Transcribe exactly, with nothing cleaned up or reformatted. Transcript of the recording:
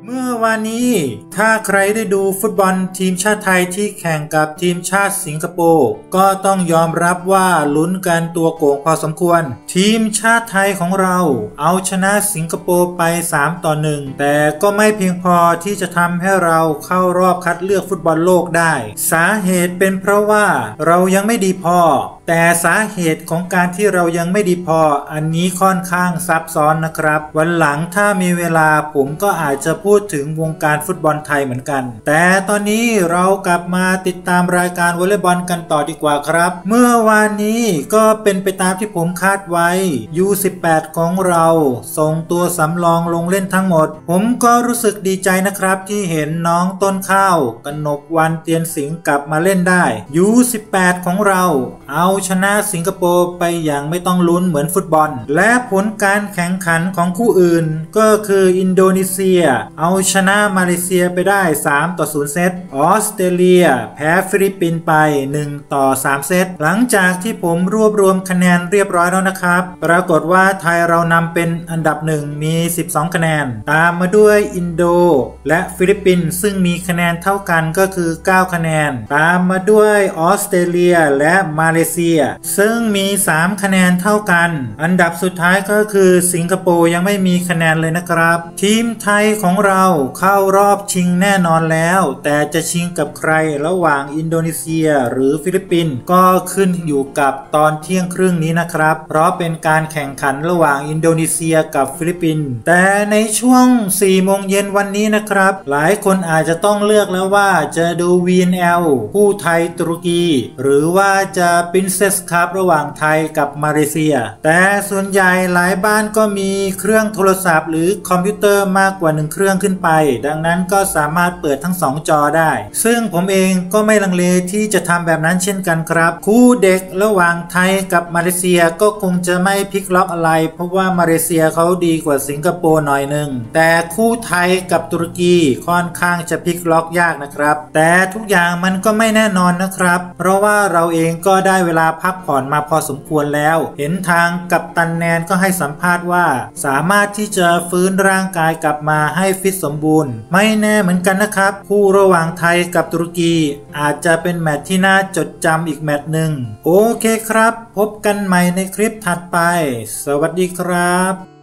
เมื่อวานนี้ถ้าใครได้ดูฟุตบอลทีมชาติไทยที่แข่งกับทีมชาติสิงคโปร์ก็ต้องยอมรับว่าลุ้นกันตัวโก่งพอสมควรทีมชาติไทยของเราเอาชนะสิงคโปร์ไปสามต่อหนึ่งแต่ก็ไม่เพียงพอที่จะทำให้เราเข้ารอบคัดเลือกฟุตบอลโลกได้สาเหตุเป็นเพราะว่าเรายังไม่ดีพอแต่สาเหตุของการที่เรายังไม่ดีพออันนี้ค่อนข้างซับซ้อนนะครับวันหลังถ้ามีเวลาผมก็อาจจะพูดถึงวงการฟุตบอลไทยเหมือนกันแต่ตอนนี้เรากลับมาติดตามรายการวอลเลย์บอลกันต่อดีกว่าครับเมื่อวานนี้ก็เป็นไปตามที่ผมคาดไว้ ยู สิบแปด ของเราส่งตัวสำรองลงเล่นทั้งหมดผมก็รู้สึกดีใจนะครับที่เห็นน้องต้นข้าวกนกวรรณเตียนสิงห์กลับมาเล่นได้ ยู สิบแปด ของเราเอาชนะสิงคโปร์ไปอย่างไม่ต้องลุ้นเหมือนฟุตบอลและผลการแข่งขันของคู่อื่นก็คืออินโดนีเซียเอาชนะมาเลเซียไปได้สามต่อศูนย์เซตออสเตรเลียแพ้ฟิลิปปินส์ไปหนึ่งต่อสามเซตหลังจากที่ผมรวบรวมคะแนนเรียบร้อยแล้วนะครับปรากฏว่าไทยเรานำเป็นอันดับหนึ่งมีสิบสองคะแนนตามมาด้วยอินโดและฟิลิปปินส์ซึ่งมีคะแนนเท่ากันก็คือเก้าคะแนนตามมาด้วยออสเตรเลียและมาเลเซียซึ่งมีสามคะแนนเท่ากันอันดับสุดท้ายก็คือสิงคโปร์ยังไม่มีคะแนนเลยนะครับทีมไทยของเราเข้ารอบชิงแน่นอนแล้วแต่จะชิงกับใครระหว่างอินโดนีเซียหรือฟิลิปปินส์ก็ขึ้นอยู่กับตอนเที่ยงครึ่งนี้นะครับเพราะเป็นการแข่งขันระหว่างอินโดนีเซียกับฟิลิปปินส์แต่ในช่วงสี่โมงเย็นวันนี้นะครับหลายคนอาจจะต้องเลือกแล้วว่าจะดู วี เอ็น แอล คู่ไทยตุรกีหรือว่าจะปรินเซสคัพระหว่างไทยกับมาเลเซียแต่ส่วนใหญ่หลายบ้านก็มีเครื่องโทรศัพท์หรือคอมพิวเตอร์มากกว่าหนึ่งเครื่องขึ้นไปดังนั้นก็สามารถเปิดทั้งสองจอได้ซึ่งผมเองก็ไม่ลังเลที่จะทำแบบนั้นเช่นกันครับคู่เด็กระหว่างไทยกับมาเลเซียก็คงจะไม่พลิกล็อกอะไรเพราะว่ามาเลเซียเขาดีกว่าสิงคโปร์หน่อยนึงแต่คู่ไทยกับตุรกีค่อนข้างจะพลิกล็อกยากนะครับแต่ทุกอย่างมันก็ไม่แน่นอนนะครับเพราะว่าเราเองก็ได้เวลาพักผ่อนมาพอสมควรแล้วเห็นทางกัปตันแนนก็ให้สัมภาษณ์ว่าสามารถที่จะฟื้นร่างกายกลับมาให้ฟิตสมบูรณ์ไม่แน่เหมือนกันนะครับคู่ระหว่างไทยกับตุรกีอาจจะเป็นแมตช์ที่น่าจดจำอีกแมตช์หนึ่งโอเคครับพบกันใหม่ในคลิปถัดไปสวัสดีครับ